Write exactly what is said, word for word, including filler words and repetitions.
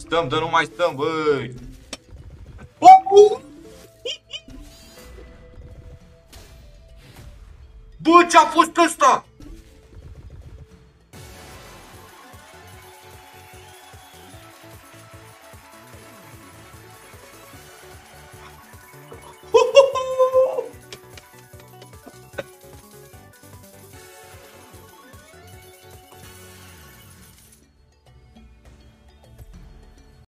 Stăm, dar nu mai stăm, băi. Bă, ce-a fost ăsta?